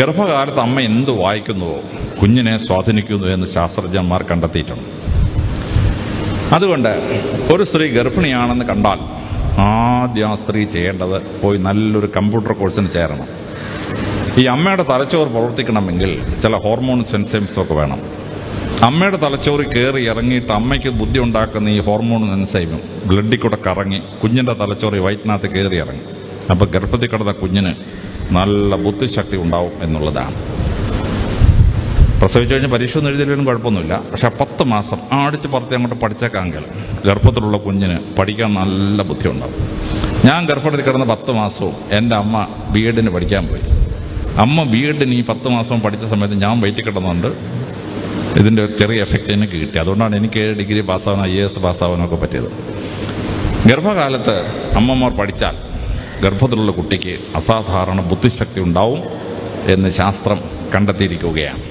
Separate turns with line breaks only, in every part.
ഗർഭകാലത്ത് അമ്മ എന്ത് വായിക്കുന്നുവോ കുഞ്ഞിനെ സ്വാധീനിക്കുന്നു എന്ന് ശാസ്ത്രജ്ഞന്മാർ കണ്ടെത്തിയിട്ടുണ്ട്. അതുകൊണ്ട് ഒരു സ്ത്രീ ഗർഭിണിയാണെന്ന് കണ്ടാൽ ആദ്യം ആ സ്ത്രീ ചെയ്യേണ്ടത് പോയി നല്ലൊരു കമ്പ്യൂട്ടർ കോഴ്സിന് ചേരണം. ഈ അമ്മയുടെ തലച്ചോറ് പ്രവർത്തിക്കണമെങ്കിൽ ചില ഹോർമോൺസ് എൻസൈംസൊക്കെ വേണം. അമ്മയുടെ തലച്ചോറ് കയറി ഇറങ്ങിയിട്ട് അമ്മയ്ക്ക് ബുദ്ധി ഉണ്ടാക്കുന്ന ഈ ഹോർമോൺ എൻസൈമും ബ്ലഡിൽ കൂടെ കറങ്ങി കുഞ്ഞിൻ്റെ തലച്ചോറ് വയറ്റിനകത്ത് കയറി ഇറങ്ങി. അപ്പോൾ ഗർഭത്തിൽ കിടന്ന കുഞ്ഞിന് നല്ല ബുദ്ധിശക്തി ഉണ്ടാവും എന്നുള്ളതാണ്. പ്രസവിച്ചു കഴിഞ്ഞാൽ പരീക്ഷ ഒന്നും എഴുതിയാലും കുഴപ്പമൊന്നുമില്ല. പക്ഷെ 10 മാസം അടിച്ച് പുറത്ത് അങ്ങോട്ട് പഠിച്ചേക്കാമെങ്കിൽ ഗർഭത്തിലുള്ള കുഞ്ഞിന് പഠിക്കാൻ നല്ല ബുദ്ധി ഉണ്ടാവും. ഞാൻ ഗർഭത്തിൽ കിടന്ന 10 മാസവും എൻ്റെ അമ്മ B.Ed പഠിക്കാൻ പോയി. അമ്മ B.Ed ഈ 10 മാസവും പഠിച്ച സമയത്ത് ഞാൻ വയറ്റിൽ കിടന്നുകൊണ്ട് ഇതിൻ്റെ ഒരു ചെറിയ എഫക്റ്റ് എനിക്ക് കിട്ടി. അതുകൊണ്ടാണ് എനിക്ക് ഡിഗ്രി പാസ്സാവാൻ IAS പാസ്സാവാനൊക്കെ പറ്റിയത്. ഗർഭകാലത്ത് അമ്മമാർ പഠിച്ചാൽ ഗർഭത്തിലുള്ള കുട്ടിക്ക് അസാധാരണ ബുദ്ധിശക്തി ഉണ്ടാവും എന്ന് ശാസ്ത്രം കണ്ടെത്തിയിരിക്കുകയാണ്.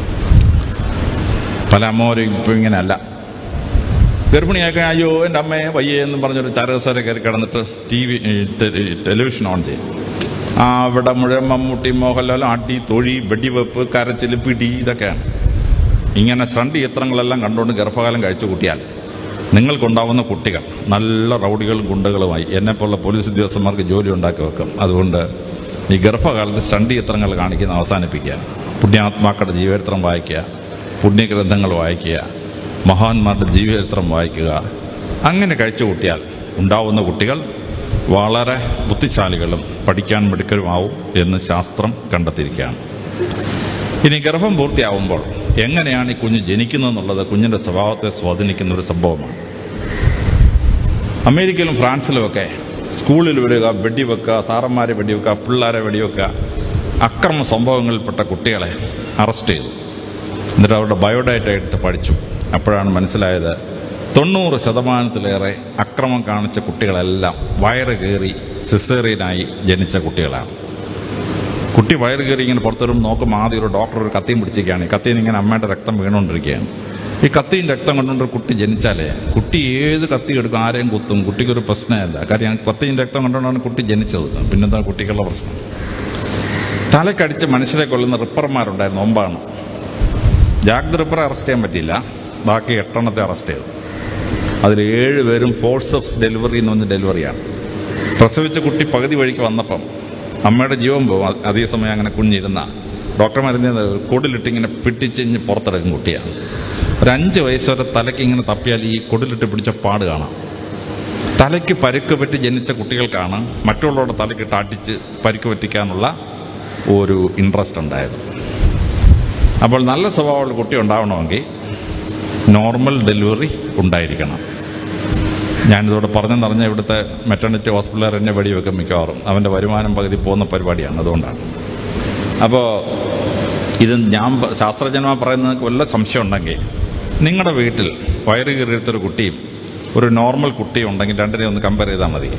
പല അമ്മമാരും ഇപ്പം ഇങ്ങനെയല്ല. ഗർഭിണിയാക്കാൻ അയ്യോ എൻ്റെ അമ്മയെ വയ്യേ എന്ന് പറഞ്ഞൊരു ചരകസര കയറി കിടന്നിട്ട് ടെലിവിഷൻ ഓൺ ചെയ്യും. അവിടെ മുഴുവൻ മമ്മൂട്ടി, മോഹൻലാൽ, അടി, തൊഴി, വെടിവെപ്പ്, കരച്ചിൽ, പിടി, ഇതൊക്കെയാണ്. ഇങ്ങനെ ഷണ്ടി ചിത്രങ്ങളെല്ലാം കണ്ടുകൊണ്ട് ഗർഭകാലം കഴിച്ചു കൂട്ടിയാൽ നിങ്ങൾക്കുണ്ടാവുന്ന കുട്ടികൾ നല്ല റൗഡികളും ഗുണ്ടകളുമായി എന്നെപ്പോലുള്ള പോലീസ് ഉദ്യോഗസ്ഥന്മാർക്ക് ജോലി ഉണ്ടാക്കി വെക്കും. അതുകൊണ്ട് ഈ ഗർഭകാലത്ത് ഷണ്ടി ചിത്രങ്ങൾ കാണിക്കുന്ന അവസാനിപ്പിക്കുക. പുണ്യാത്മാക്കളുടെ ജീവചരിത്രം വായിക്കുക, പുണ്യഗ്രന്ഥങ്ങൾ വായിക്കുക, മഹാന്മാരുടെ ജീവചരിത്രം വായിക്കുക. അങ്ങനെ കഴിച്ചു കൂട്ടിയാൽ ഉണ്ടാവുന്ന കുട്ടികൾ വളരെ ബുദ്ധിശാലികളും പഠിക്കാൻ മിടുക്കരുമാവും എന്ന് ശാസ്ത്രം കണ്ടെത്തിയിരിക്കുകയാണ്. ഇനി ഗർഭം പൂർത്തിയാവുമ്പോൾ എങ്ങനെയാണ് ഈ കുഞ്ഞ് ജനിക്കുന്നതെന്നുള്ളത് കുഞ്ഞിൻ്റെ സ്വഭാവത്തെ സ്വാധീനിക്കുന്ന ഒരു സംഭവമാണ്. അമേരിക്കയിലും ഫ്രാൻസിലുമൊക്കെ സ്കൂളിൽ വരിക, വെടിവെക്കുക, സാറന്മാരെ വെടിവെക്കുക, പിള്ളേരെ വെടിവെക്കുക, അക്രമ സംഭവങ്ങളിൽപ്പെട്ട കുട്ടികളെ അറസ്റ്റ് ചെയ്തു. എന്നിട്ട് അവരുടെ ബയോഡാറ്റ എടുത്ത് പഠിച്ചു. അപ്പോഴാണ് മനസ്സിലായത് 90% അക്രമം കാണിച്ച കുട്ടികളെല്ലാം വയറ് കയറി സിസേറിയനായി ജനിച്ച കുട്ടികളാണ്. കുട്ടി വയറ് കയറി ഇങ്ങനെ പുറത്തൊരു നോക്കുമ്പോൾ ആദ്യം ഒരു ഡോക്ടർ ഒരു കത്തിയും പിടിച്ചിരിക്കുകയാണ്. ഈ കത്തിയിൽ ഇങ്ങനെ അമ്മയുടെ രക്തം വീണുകൊണ്ടിരിക്കുകയാണ്. ഈ കത്തിയും രക്തം കൊണ്ടുകൊണ്ടൊരു കുട്ടി ജനിച്ചാലേ കുട്ടി ഏത് കത്തി എടുക്കും, ആരെയും കുത്തും, കുട്ടിക്കൊരു പ്രശ്നമല്ല. കാര്യം കത്തിയും രക്തം കൊണ്ടുകൊണ്ടാണ് കുട്ടി ജനിച്ചത്. പിന്നെന്താ കുട്ടിക്കുള്ള പ്രശ്നം? തലക്കടിച്ച് മനുഷ്യരെ കൊല്ലുന്ന റിപ്പർമാരുണ്ടായിരുന്നു 9. ജാക്ക് ദ റിപ്പറെ അറസ്റ്റ് ചെയ്യാൻ പറ്റിയില്ല. ബാക്കി 8 അറസ്റ്റ് ചെയ്തു. അതിൽ 7 പേരും ഫോഴ്സപ്സ് ഡെലിവറി എന്ന് പറഞ്ഞ ഡെലിവറിയാണ്. പ്രസവിച്ച കുട്ടി പകുതി വഴിക്ക് വന്നപ്പം അമ്മയുടെ ജീവൻ പോകും. അതേ സമയം അങ്ങനെ കുഞ്ഞിരുന്ന ഡോക്ടർമാരുന്ന കൊടിലിട്ടിങ്ങനെ പിടിച്ചിഞ്ഞ് പുറത്തെടുക്കും കുട്ടിയാണ്. ഒരു 5 വയസ്സ് വരെ തലയ്ക്ക് ഇങ്ങനെ തപ്പിയാൽ ഈ കൊടിലിട്ട് പിടിച്ച പാട് കാണാം. തലയ്ക്ക് പരുക്ക് പറ്റി ജനിച്ച കുട്ടികൾക്കാണ് മറ്റുള്ളവരുടെ തലയ്ക്കിട്ട് അടിച്ച് പരുക്ക് പറ്റിക്കാനുള്ള ഒരു ഇൻട്രസ്റ്റ് ഉണ്ടായത്. അപ്പോൾ നല്ല സ്വഭാവമുള്ള കുട്ടി ഉണ്ടാവണമെങ്കിൽ നോർമൽ ഡെലിവറി ഉണ്ടായിരിക്കണം. ഞാനിതോടെ പറഞ്ഞെന്നറിഞ്ഞ ഇവിടുത്തെ മെറ്റർണിറ്റി ഹോസ്പിറ്റലുകാർ എന്നെ വെടിവെക്കും മിക്കവാറും. അവൻ്റെ വരുമാനം പകുതി പോകുന്ന പരിപാടിയാണ്. അതുകൊണ്ടാണ്. അപ്പോൾ ഇത് ഞാൻ ശാസ്ത്രജ്ഞന്മാർ പറയുന്നതിന് വല്ല സംശയം ഉണ്ടെങ്കിൽ നിങ്ങളുടെ വീട്ടിൽ വയറ് കീറിയെടുത്തൊരു കുട്ടിയും ഒരു നോർമൽ കുട്ടിയും ഉണ്ടെങ്കിൽ രണ്ടിനെയും ഒന്ന് കമ്പയർ ചെയ്താൽ മതി.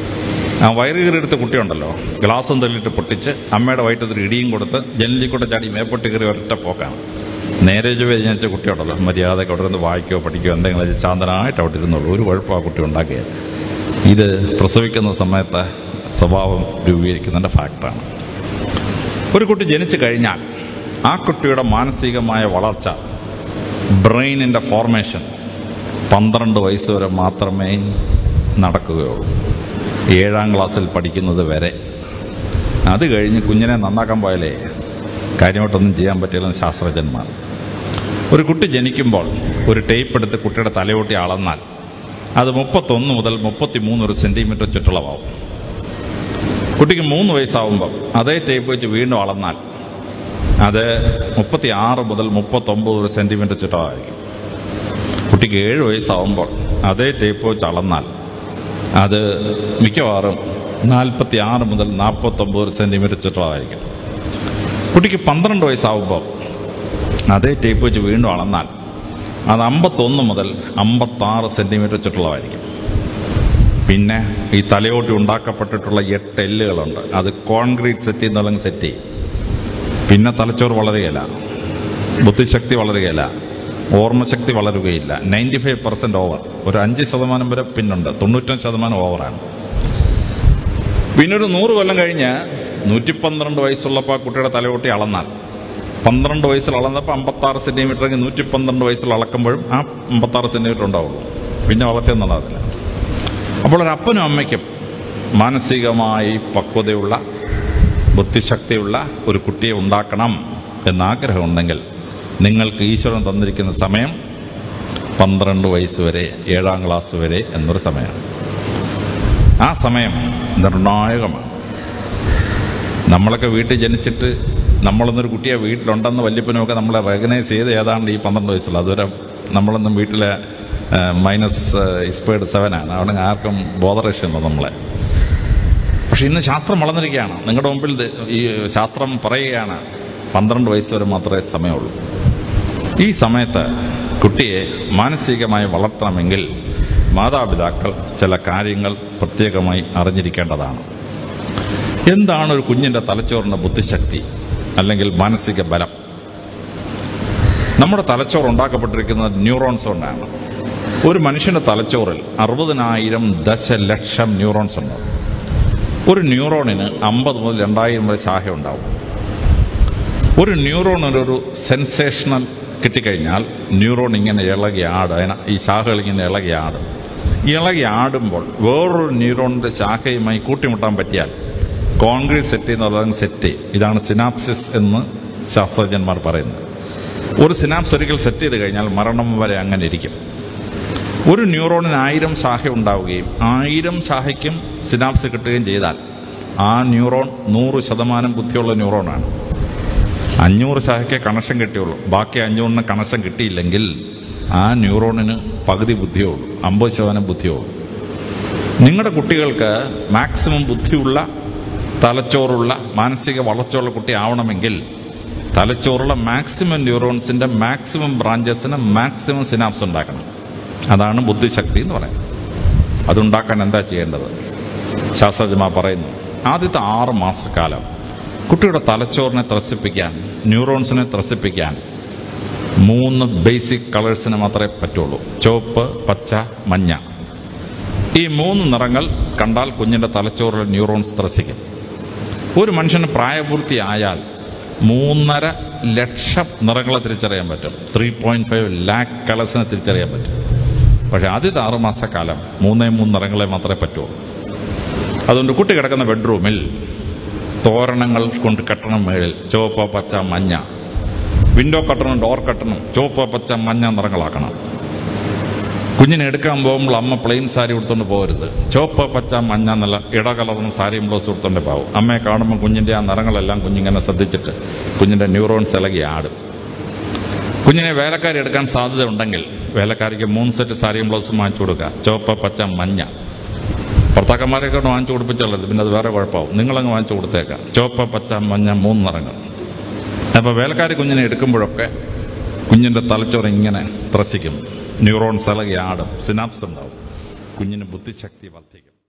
ആ വയറ് കീറിയെടുത്ത കുട്ടിയുണ്ടല്ലോ, ഗ്ലാസും തള്ളിയിട്ട് പൊട്ടിച്ച് അമ്മയുടെ വയറ്റത്തൊരു ഇടിയും കൊടുത്ത് ജനലിൽ കൂടെ ചാടി മേപ്പൊട്ട് കയറി ഒരൊറ്റ പോക്കാണ്. നേരെ ചൊവ്വേ ജനിച്ച കുട്ടിയുണ്ടല്ലോ, മര്യാദയ്ക്ക് അവിടെ നിന്ന് വായിക്കുകയോ പഠിക്കുകയോ എന്തെങ്കിലും ശാന്തനായിട്ട് അവിടെ ഇരുന്നുള്ളൂ. ഒരു കുഴപ്പം ആ കുട്ടി ഉണ്ടാക്കിയത്. ഇത് പ്രസവിക്കുന്ന സമയത്ത് സ്വഭാവം രൂപീകരിക്കുന്നതിൻ്റെ ഫാക്ടറാണ്. ഒരു കുട്ടി ജനിച്ചു കഴിഞ്ഞാൽ ആ കുട്ടിയുടെ മാനസികമായ വളർച്ച, ബ്രെയിനിൻ്റെ ഫോർമേഷൻ 12 വയസ്സ് വരെ മാത്രമേ നടക്കുകയുള്ളൂ. 7ാം ക്ലാസ്സിൽ പഠിക്കുന്നത് വരെ. അത് കഴിഞ്ഞ് കുഞ്ഞിനെ നന്നാക്കാൻ പോയാലേ കാര്യമായിട്ടൊന്നും ചെയ്യാൻ പറ്റില്ലെന്ന് ശാസ്ത്രജ്ഞന്മാർ. ഒരു കുട്ടി ജനിക്കുമ്പോൾ ഒരു ടേപ്പ് എടുത്ത് കുട്ടിയുടെ തലയോട്ടി അളന്നാൽ അത് 31 മുതൽ 33 സെൻറ്റിമീറ്റർ ചുറ്റളവാകും. കുട്ടിക്ക് 3 വയസ്സാവുമ്പോൾ അതേ ടേപ്പ് വെച്ച് വീണ്ടും അളന്നാൽ അത് 36 മുതൽ 39 സെൻറ്റിമീറ്റർ ചുറ്റളവായിരിക്കും. കുട്ടിക്ക് 7 വയസ്സാവുമ്പോൾ അതേ ടേപ്പ് വെച്ച് അളന്നാൽ അത് മിക്കവാറും 46 മുതൽ 49 സെൻറ്റിമീറ്റർ ചുറ്റളവായിരിക്കും. കുട്ടിക്ക് 12 വയസ്സാവുമ്പോൾ അതേ ടേപ്പ് വെച്ച് വീണ്ടും അളന്നാൽ അത് 51 മുതൽ 56 സെൻറ്റിമീറ്റർ ചുറ്റളവായിരിക്കും. പിന്നെ ഈ തലയോട്ടി ഉണ്ടാക്കപ്പെട്ടിട്ടുള്ള 8 എല്ലുകളുണ്ട്. അത് കോൺക്രീറ്റ് സെറ്റ് ചെയ്യുന്നല്ലെങ്കിൽ സെറ്റ് ചെയ്യും. പിന്നെ തലച്ചോറ് വളരുകയില്ല, ബുദ്ധിശക്തി വളരുകയില്ല, ഓർമ്മശക്തി വളരുകയില്ല. 95% ഓവർ. ഒരു 5% വരെ പിന്നുണ്ട്. 95% ഓവറാണ്. പിന്നെ ഒരു 100 കൊല്ലം കഴിഞ്ഞ് 112 വയസ്സുള്ളപ്പോൾ ആ കുട്ടിയുടെ തലയോട്ടി അളന്നാൽ 12 വയസ്സിൽ അളന്നപ്പോൾ 56 സെൻറ്റിമീറ്ററെങ്കിൽ 112 വയസ്സിൽ അളക്കുമ്പോഴും ആ 56 സെൻറ്റിമീറ്റർ ഉണ്ടാവുള്ളൂ. പിന്നെ വളർച്ചയൊന്നുണ്ടാകത്തില്ല. അപ്പോൾ ഒരു അപ്പനും അമ്മയ്ക്കും മാനസികമായി പക്വതയുള്ള, ബുദ്ധിശക്തിയുള്ള ഒരു കുട്ടിയെ ഉണ്ടാക്കണം എന്നാഗ്രഹമുണ്ടെങ്കിൽ നിങ്ങൾക്ക് ഈശ്വരൻ തന്നിരിക്കുന്ന സമയം 12 വയസ്സ് വരെ, 7ാം ക്ലാസ് വരെ എന്നൊരു സമയമാണ്. ആ സമയം നിർണായകമാണ്. നമ്മളൊക്കെ വീട്ടിൽ ജനിച്ചിട്ട് നമ്മളൊന്നൊരു കുട്ടിയെ വീട്ടിലുണ്ടെന്ന് വല്യപ്പനുമൊക്കെ നമ്മളെ റെക്കഗ്നൈസ് ചെയ്ത് ഏതാണ്ട് ഈ 12 വയസ്സുള്ള. അതുവരെ നമ്മളൊന്നും വീട്ടിലെ -7 ആണ്. അവിടെ ആർക്കും ബോധരക്ഷയുണ്ടോ നമ്മളെ? പക്ഷെ ഇന്ന് ശാസ്ത്രം വളർന്നിരിക്കുകയാണ്. നിങ്ങളുടെ മുമ്പിൽ ഈ ശാസ്ത്രം പറയുകയാണ് 12 വയസ്സ് വരെ മാത്രമേ സമയമുള്ളൂ. ഈ സമയത്ത് കുട്ടിയെ മാനസികമായി വളർത്തണമെങ്കിൽ മാതാപിതാക്കൾ ചില കാര്യങ്ങൾ പ്രത്യേകമായി അറിഞ്ഞിരിക്കേണ്ടതാണ്. എന്താണ് ഒരു കുഞ്ഞിൻ്റെ തലച്ചോറിൻ്റെ ബുദ്ധിശക്തി അല്ലെങ്കിൽ മാനസിക ബലം? നമ്മുടെ തലച്ചോറ് ഉണ്ടാക്കപ്പെട്ടിരിക്കുന്നത് ന്യൂറോൺസ് കൊണ്ടാണ്. ഒരു മനുഷ്യൻ്റെ തലച്ചോറിൽ 60,000 ദശലക്ഷം ന്യൂറോൺസ് ഉണ്ട്. ഒരു ന്യൂറോണിന് 50 മുതൽ 2000 വരെ ശാഖ ഉണ്ടാവും. ഒരു ന്യൂറോണിനൊരു സെൻസേഷണൽ കിട്ടിക്കഴിഞ്ഞാൽ ന്യൂറോൺ ഇങ്ങനെ ഇളകി ആടും. ഈ ശാഖകൾ ഇങ്ങനെ ഇളകി ആടും. ഇളകി ആടുമ്പോൾ വേറൊരു ന്യൂറോണിൻ്റെ ശാഖയുമായി കൂട്ടിമുട്ടാൻ പറ്റിയാൽ കോൺക്രീറ്റ് സെറ്റ് ചെയ്യുന്നത് സെറ്റ് ചെയ്യും. ഇതാണ് സിനാപ്സിസ് എന്ന് ശാസ്ത്രജ്ഞന്മാർ പറയുന്നത്. ഒരു സിനാപ്സ് ഒരിക്കൽ സെറ്റ് ചെയ്ത് കഴിഞ്ഞാൽ മരണം വരെ അങ്ങനെ ഇരിക്കും. ഒരു ന്യൂറോണിന് 1000 ശാഖ ഉണ്ടാവുകയും 1000 ശാഖയ്ക്കും സിനാപ്സ് കിട്ടുകയും ചെയ്താൽ ആ ന്യൂറോൺ 100% ബുദ്ധിയുള്ള ന്യൂറോണാണ്. 500 ശാഖയ്ക്ക് കണക്ഷൻ കിട്ടിയുള്ളൂ. ബാക്കി 500 കണക്ഷൻ കിട്ടിയില്ലെങ്കിൽ ആ ന്യൂറോണിന് പകുതി ബുദ്ധിയുള്ളൂ, 50% ബുദ്ധിയുള്ളൂ. നിങ്ങളുടെ കുട്ടികൾക്ക് മാക്സിമം ബുദ്ധിയുള്ള, തലച്ചോറുള്ള, മാനസിക വളർച്ചയുള്ള കുട്ടി ആവണമെങ്കിൽ തലച്ചോറുള്ള മാക്സിമം ന്യൂറോൺസിൻ്റെ മാക്സിമം ബ്രാഞ്ചസിന് മാക്സിമം സിനാപ്സ് ഉണ്ടാക്കണം. അതാണ് ബുദ്ധിശക്തി എന്ന് പറയുന്നത്. അതുണ്ടാക്കാൻ എന്താ ചെയ്യേണ്ടത്? ശാസ്ത്രജ്ഞന്മാർ പറയുന്നു, ആദ്യത്തെ 6 മാസക്കാലം കുട്ടിയുടെ തലച്ചോറിനെ ത്രസിപ്പിക്കാൻ, ന്യൂറോൺസിനെ ത്രസിപ്പിക്കാൻ 3 ബേസിക് കളേഴ്സിന് മാത്രമേ പറ്റുള്ളൂ. ചുവപ്പ്, പച്ച, മഞ്ഞ. ഈ 3 നിറങ്ങൾ കണ്ടാൽ കുഞ്ഞിൻ്റെ തലച്ചോറിലെ ന്യൂറോൺസ് ത്രസിക്കും. ഒരു മനുഷ്യന് പ്രായപൂർത്തിയായാൽ 3.5 ലക്ഷം നിറങ്ങളെ തിരിച്ചറിയാൻ പറ്റും. 3.5 ലാക്ക് കളേഴ്സിനെ തിരിച്ചറിയാൻ പറ്റും. പക്ഷെ ആദ്യത്തെ 6 മാസക്കാലം 3 നിറങ്ങളെ മാത്രമേ പറ്റുള്ളൂ. അതുകൊണ്ട് കുട്ടി കിടക്കുന്ന ബെഡ്റൂമിൽ തോരണങ്ങൾ കൊണ്ട് കെട്ടണം. മേളിൽ ചുവപ്പ്, പച്ച, മഞ്ഞ. വിൻഡോ കട്ടണം, ഡോർ കട്ടണം ചുവപ്പ്, പച്ച, മഞ്ഞ നിറങ്ങളാക്കണം. കുഞ്ഞിനെ എടുക്കാൻ പോകുമ്പോൾ അമ്മ പ്ലെയിൻ സാരി ഉടുത്തോണ്ട് പോകരുത്. ചുവപ്പ്, പച്ച, മഞ്ഞ എന്നുള്ള ഇടകലർന്ന സാരിയും ബ്ലൗസ് ഉടുത്തോണ്ട് പോകും. അമ്മയെ കാണുമ്പോൾ കുഞ്ഞിൻ്റെ ആ നിറങ്ങളെല്ലാം കുഞ്ഞിങ്ങനെ ശ്രദ്ധിച്ചിട്ട് കുഞ്ഞിൻ്റെ ന്യൂറോൺസ് ഇളകി ആടും. കുഞ്ഞിനെ വേലക്കാരി എടുക്കാൻ സാധ്യത ഉണ്ടെങ്കിൽ വേലക്കാരിക്ക് 3 സെറ്റ് സാരിയും ബ്ലൗസും വാങ്ങിച്ചു കൊടുക്കുക. ചുവപ്പ്, പച്ച, മഞ്ഞ. ഭർത്താക്കന്മാരെയൊക്കെ വാങ്ങിച്ചു കൊടുപ്പിച്ചുള്ളത്, പിന്നെ അത് വേറെ കുഴപ്പമാവും. നിങ്ങളങ്ങ് വാങ്ങിച്ചു കൊടുത്തേക്കാം. ചുവപ്പ്, പച്ച, മഞ്ഞ 3 നിറങ്ങൾ. അപ്പോൾ വേലക്കാരി കുഞ്ഞിനെ എടുക്കുമ്പോഴൊക്കെ കുഞ്ഞിൻ്റെ തലച്ചോറ് ഇങ്ങനെ ത്രസിക്കും. ന്യൂറോൺസ് ഇളകി ആടും, സിനാപ്സ് ഉണ്ടാവും. കുഞ്ഞിന് ബുദ്ധിശക്തി വർദ്ധിക്കും.